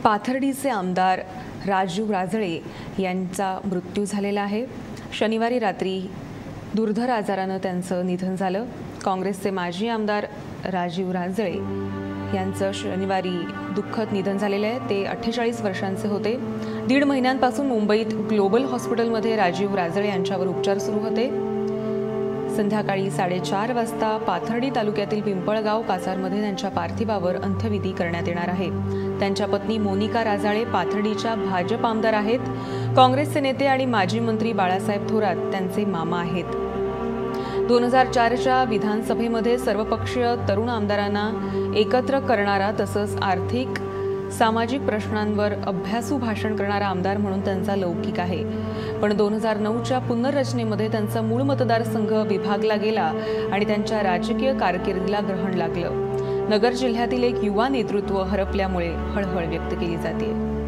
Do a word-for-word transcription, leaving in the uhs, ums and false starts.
पाथर्डीचे आमदार राजीव राजळे यांचा मृत्यू झालेला आहे। शनिवारी रात्री दुर्धर आजाराने त्यांचं निधन झालं। काँग्रेसचे माजी आमदार राजीव राजळे यांचं शनिवारी दुःखद निधन झालेलं आहे। ते अठ्ठेचाळीस वर्षांचे होते। दीड महिन्यांपासून मुंबईत ग्लोबल हॉस्पिटलमध्ये राजीव राजळे यांच्यावर उपचार सुरू होते। संध्याकाळी साडेचार वाजता पाथर्डी तालुक्यातील पिंपळगाव कासारमध्ये त्यांच्या पार्थिवावर अंत्यविधी करण्यात येणार आहे। त्यांच्या पत्नी मोनिका राजाळे पाथर्डीच्या भाजप आमदार आहेत। काँग्रेसचे नेते आणि माजी मंत्री बाळासाहेब थोरात त्यांचे मामा आहेत। दोन हजार चारच्या विधानसभेमध्ये सर्वपक्षीय तरुण आमदारांना एकत्र करणारा तसंच आर्थिक सामाजिक प्रश्नांवर अभ्यासू भाषण करणारा आमदार म्हणून त्यांचा लौकिक आहे। पण दोन हजार नऊच्या पुनर्रचनेमध्ये त्यांचा मूळ मतदारसंघ विभागला गेला आणि त्यांच्या राजकीय कारकिर्दीला ग्रहण लागलं। नगर जिल्ह्यातील एक युवा नेतृत्व हरपल्यामुळे हळहळ व्यक्त केली जाते।